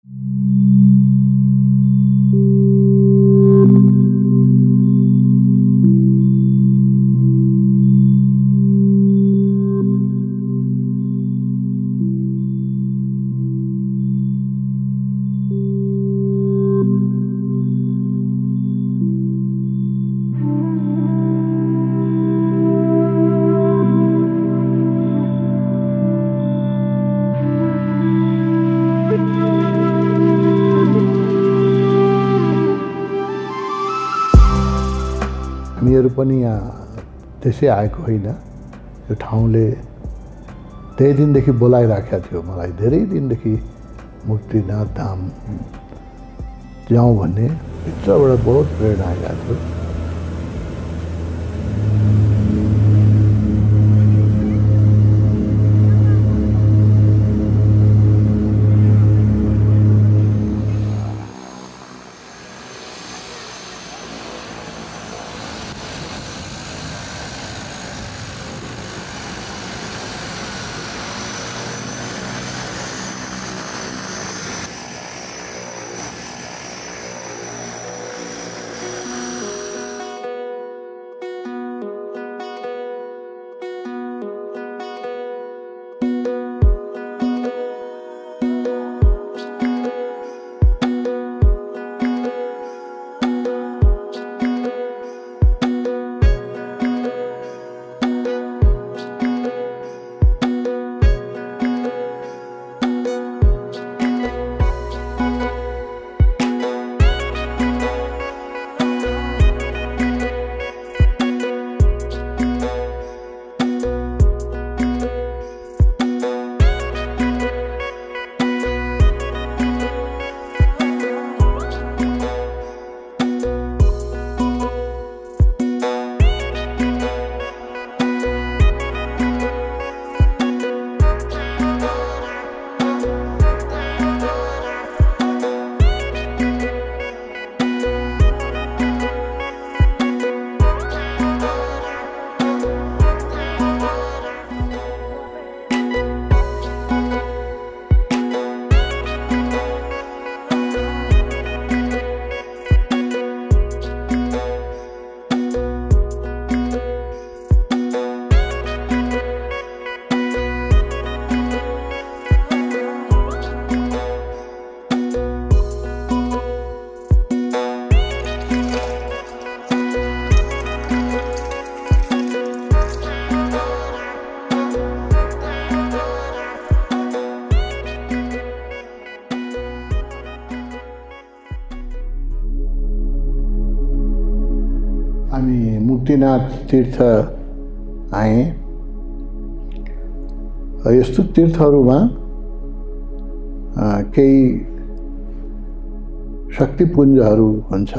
हामीहरू पनि यहाँ त्यसै आएको होइन। यो ठाउँले त्यही दिनदेखि बोलाइराखेको थियो मलाई, धेरै दिनदेखि मुक्तिनाथ धाम जाउँ भन्ने भित्रबाट बहुत प्रेरणा आइरहेको थियो। हामी मुक्तिनाथ तीर्थ आए। यस्तो तीर्थहरूमा केही शक्तिपुञ्जहरू हुन्छ।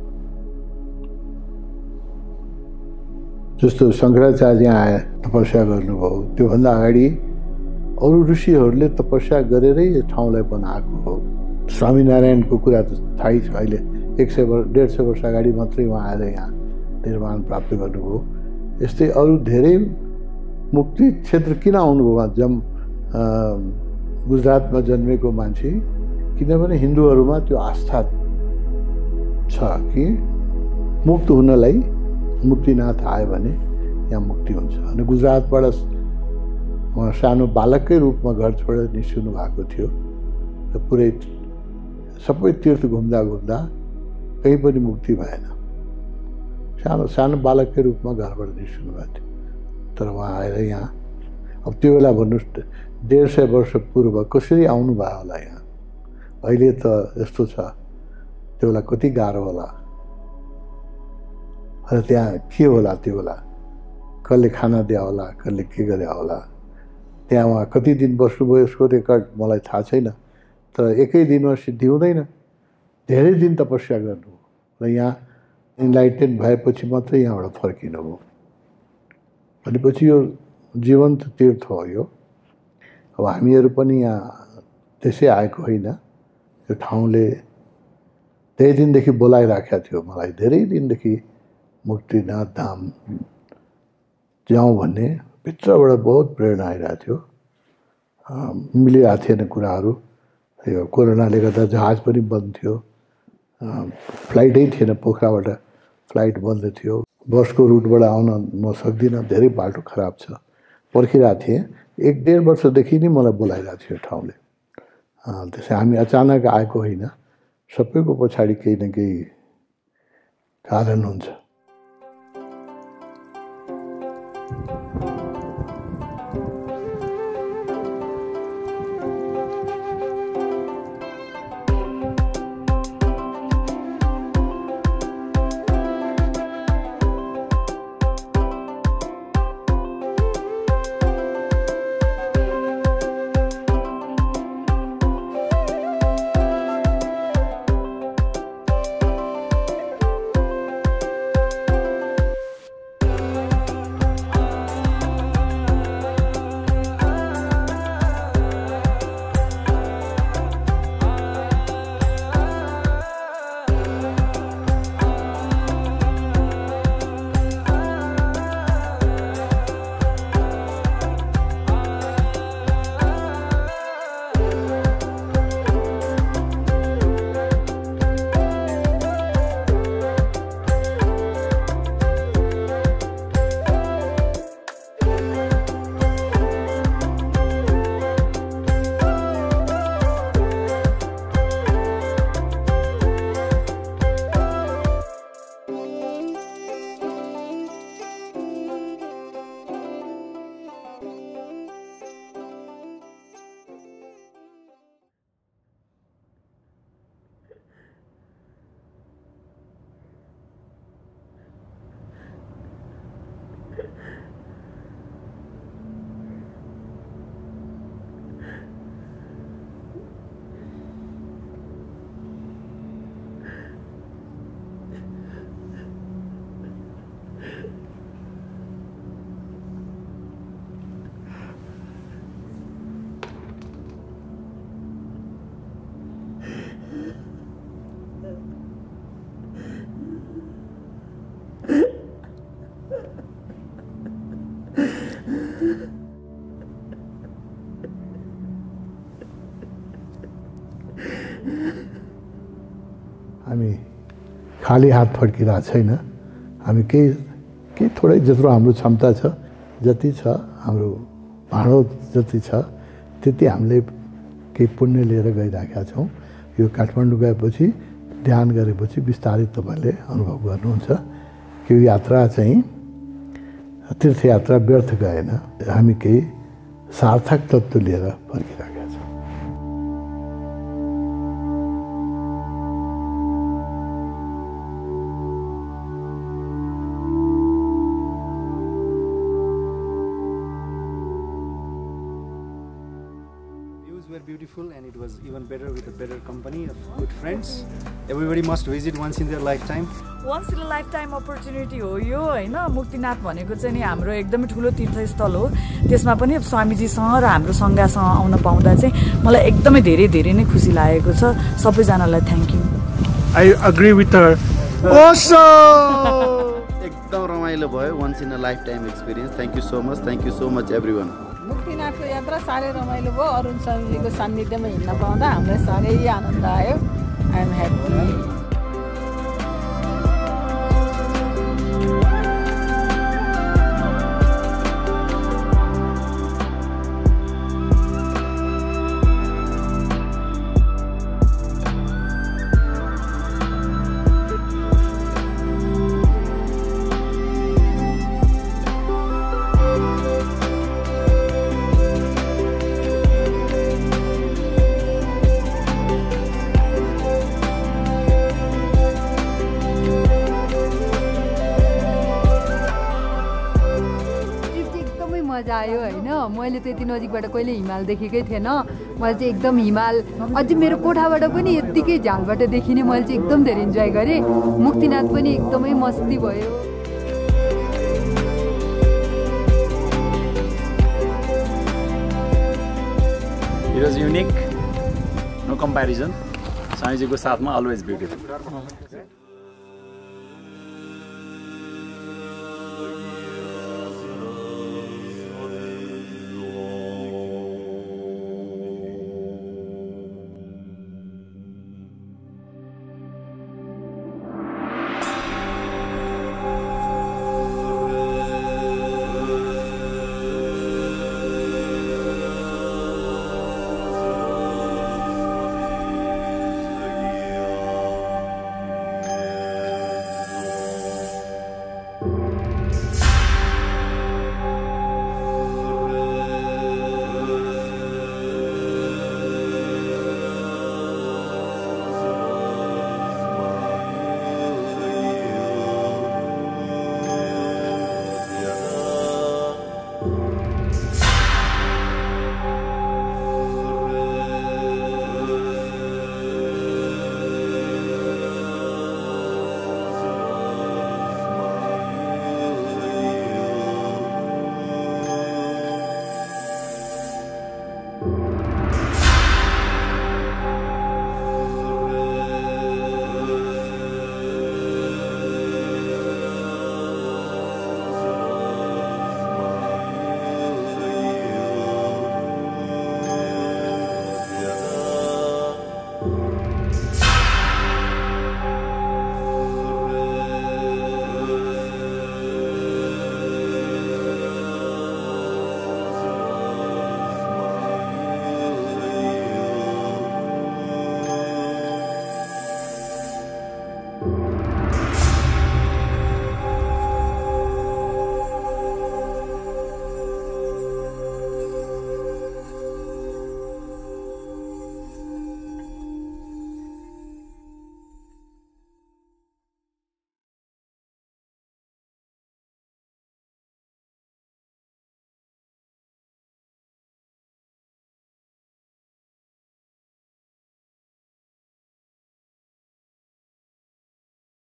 जस्तो शङ्कराचार्य आए तपस्या गर्नुभयो, त्योभन्दा अगाडि अरू ऋषिहरूले तपस्या गरेरै यस ठाउँलाई बनाएको हो। स्वामीनारायणको कुरा त थाहै छ। अहिले 100-150 वर्ष अगाडि मात्रै उहाँ आएर यहाँ निर्माण प्राप्त गर्नुभयो। यस्तै अरू धेरै मुक्ति क्षेत्र किन आउनुभयो गुजरातमा जन्मेको मान्छे, किनभने हिन्दूहरूमा त्यो आस्था छ कि मुक्त हुनलाई मुक्तिनाथ आयो भने यहाँ मुक्ति हुन्छ। अनि गुजरातबाट उहाँ सानो बालककै रूपमा घर छोडेर निस्किनु भएको थियो र पुरै सबै तीर्थ घुम्दा घुम्दा कहीँ पनि मुक्ति भएन। सानो सानो बालककै रूपमा घरबाट निस्किनु भएको थियो। तर उहाँ आएर यहाँ, अब त्यो बेला भन्नुहोस् 150 वर्ष पूर्व कसरी आउनुभयो होला यहाँ। अहिले त यस्तो छ, त्यो बेला कति गाह्रो होला। र त्यहाँ के होला, त्यो बेला कसले खाना दिया होला, कसले के गरे होला। त्यहाँ उहाँ कति दिन बस्नुभयो यसको रेकर्ड मलाई थाहा छैन। तर एकै दिनमा सिद्धि हुँदैन, धेरै दिन तपस्या गर्नुभयो र यहाँ इन्लाइटेड भएपछि मात्रै यहाँबाट फर्किनुभयो। भनेपछि यो जीवन्त तीर्थ हो यो। अब हामीहरू पनि यहाँ त्यसै आएको होइन। यो ठाउँले त्यही दिनदेखि बोलाइराखेको थियो मलाई, धेरै दिनदेखि मुक्तिनाथ धाम जाउँ भन्ने भित्रबाट बहुत प्रेरणा आइरहेको थियो। मिलिरहेको थिएन कुराहरू। यो कोरोनाले गर्दा जहाज पनि बन्द थियो, फ्लाइटै थिएन, पोखराबाट फ्लाइट बन्द थियो, बसको रुटबाट आउन म सक्दिनँ, धेरै बाटो खराब छ, पर्खिरहेको थिएँ। 1-1.5 वर्षदेखि नै मलाई बोलाइरहेको थियो ठाउँले। त्यसै हामी अचानक आएको होइन, सबैको पछाडि केही न केही कारण हुन्छ। हामी खाली हात फर्किरहेको छैन। हामी केही थोरै जत्रो हाम्रो क्षमता छ, जति छ हाम्रो भाँडो जति छ त्यति हामीले केही पुण्य लिएर गइराखेका छौँ। यो काठमाडौँ गएपछि ध्यान गरेपछि बिस्तारै तपाईँले अनुभव गर्नुहुन्छ कि यो यात्रा चाहिँ तीर्थयात्रा व्यर्थ गएन, हामी केही सार्थक तत्त्व लिएर फर्किरहेका छौँ। Beautiful, and it was even better with a better company of good friends. Everybody must visit once in their lifetime. Once in a lifetime opportunity हो यो हैन। मुक्तिनाथ भनेको चाहिँ नि हाम्रो एकदमै ठुलो तीर्थस्थल हो। त्यसमा पनि स्वामीजीसँग र हाम्रो संघसँग आउन पाउँदा चाहिँ मलाई एकदमै धेरै नै खुसी लागेको छ। सबैजनालाई thank you. I agree with her. Awesome! एकदम रमाइलो भयो, once in a lifetime experience. Thank you so much. Thank you so much everyone. मुक्तिनाथको यात्रा साह्रै रमाइलो भयो। अरुण स्वामीजीको सान्निध्यमा हिँड्न पाउँदा हामीलाई साह्रै आनन्द आयो। I am happy. मजा आयो हैन। मैले त यति नजिकबाट कहिले हिमाल देखेकै थिएन। मैले चाहिँ एकदम हिमाल अझै मेरो कोठाबाट पनि यतिकै झालबाट देखिने मैले चाहिँ एकदम धेरै इन्जोय गरेँ। मुक्तिनाथ पनि एकदमै मस्ती भयो। It was unique, no comparison. Swamiji ko saath mein always beautiful.